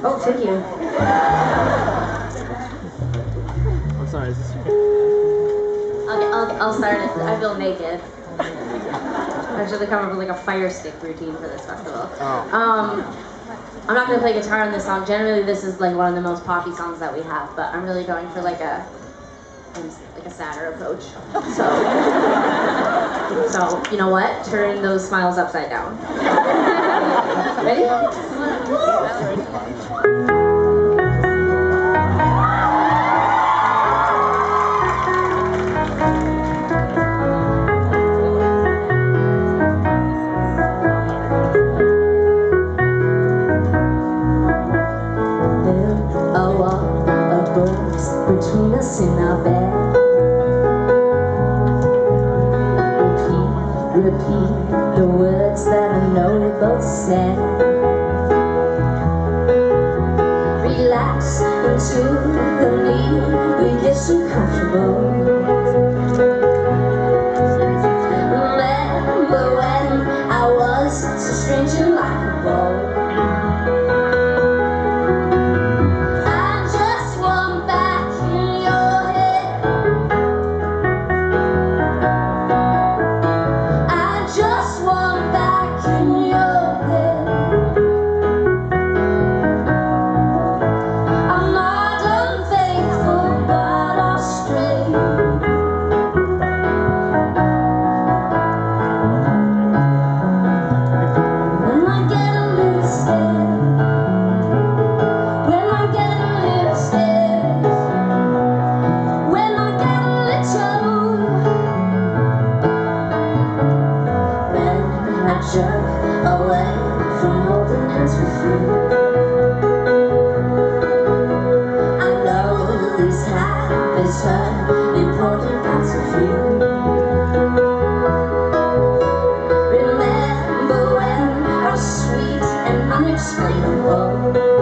Oh, thank you. I'm sorry, is this you? I'll start it. I feel naked. I should have come up with like a fire stick routine for this festival. I'm not going to play guitar on this song. Generally, this is like one of the most poppy songs that we have, but I'm really going for like a sadder approach. So you know what? Turn those smiles upside down. Ready? Between us in our bed, repeat the words that I know we both said. Relax into the need, we get so comfortable. Remember when I was so strange and likable? Away from holding hands with you, I know these habits hurt important parts of you. Remember when I was sweet and unexplainable?